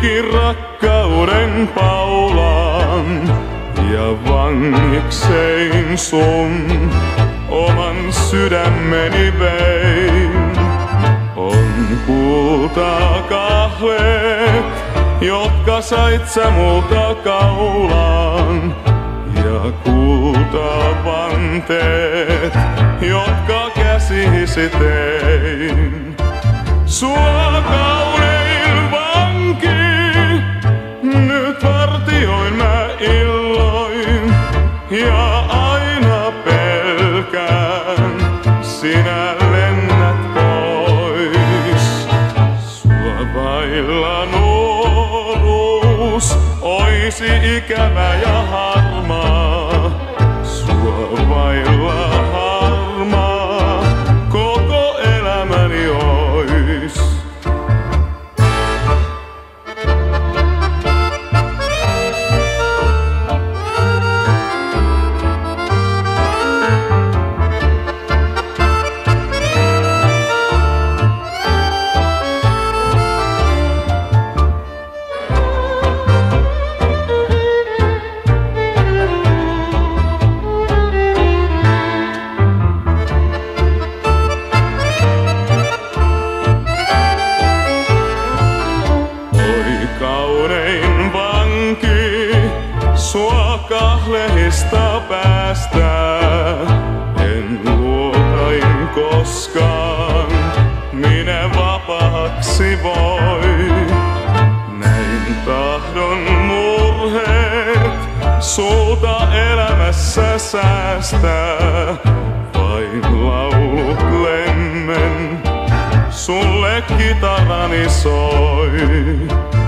Tuikin rakkauden paulaan ja vangiksein sun oman sydämeni vein. On kultakahleet, jotka sait sä multa kaulaan, ja kultavanteet, jotka käsisi tein. Sua kaunein vanki, nyt vartioin mä illoin, ja aina pelkään, sinä lennät pois. Sua vailla nuoruus oisi ikävä ja harmaa. Sua vailla harmaa koko elämäni ois. Kaunein vanki, sua kahlehista päästää. En luotain koskaan, minä vapaaksi voi. Näin tahdon murheet sulta elämässä säästää. Vain laulut lemmen, sulle kitarani soi.